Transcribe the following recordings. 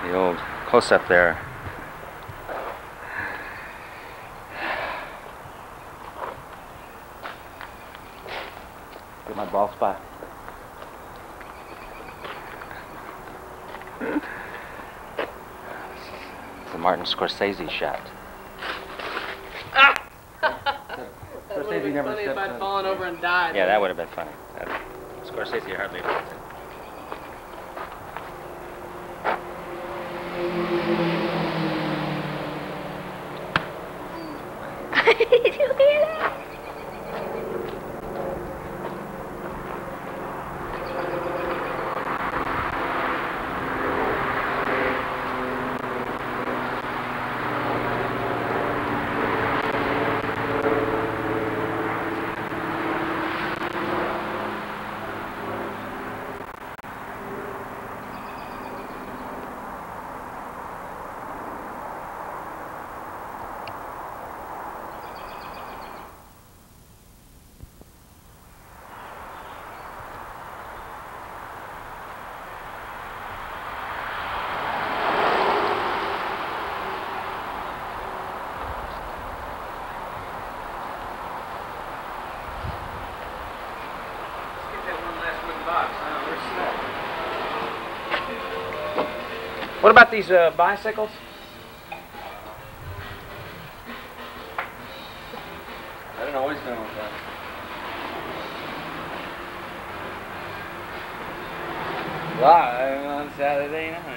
The old close-up there. Get my ball spot. It's a Martin Scorsese shot. Ah! Scorsese never funny if stepped I'd on. fallen over and died. Yeah, that would have been funny. Scorsese hardly does it. Did you hear that? What about these bicycles? I don't know what he's doing with that. Live on Saturday night.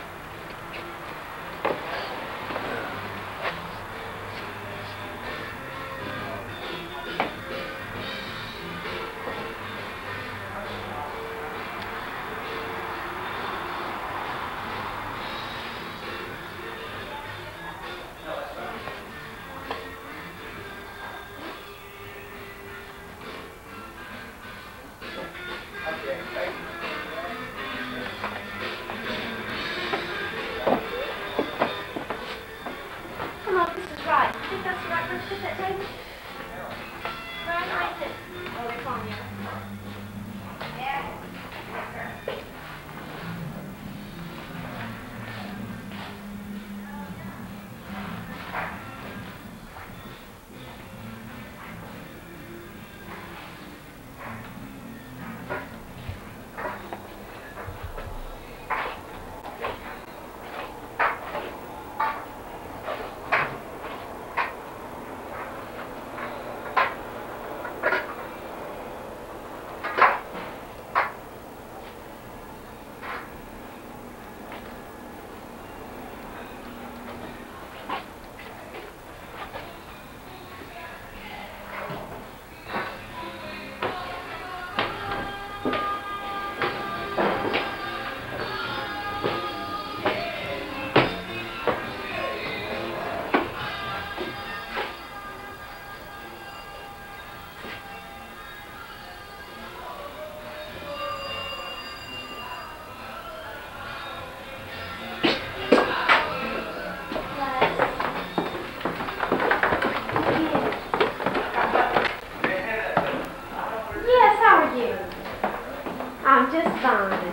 I'm just fine.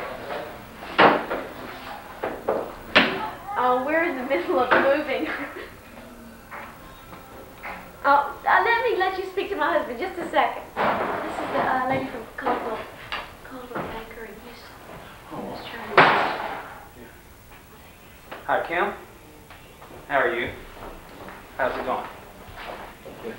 Oh, we're in the middle of moving. Oh, let you speak to my husband just a second. This is the lady from Caldwell Banker in Houston. Hi, Kim. How are you? How's it going? Good.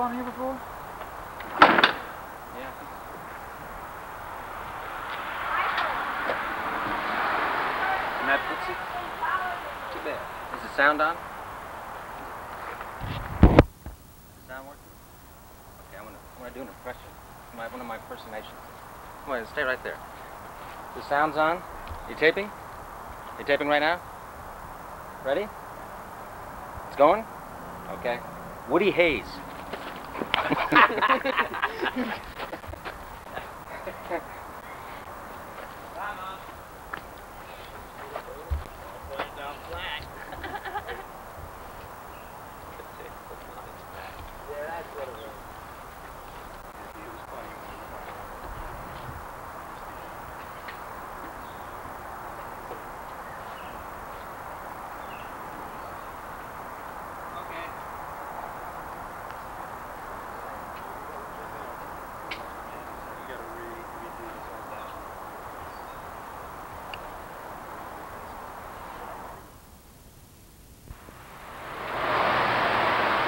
on here before? Yeah. Matt Putzi? Too bad. Is the sound on? Is the sound working? Okay, I'm gonna do an impression. One of my impersonations. Come on, stay right there. The sound's on. You taping? You taping right now? Ready? It's going? Okay. Woody Hayes.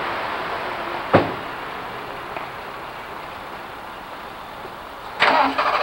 Oh.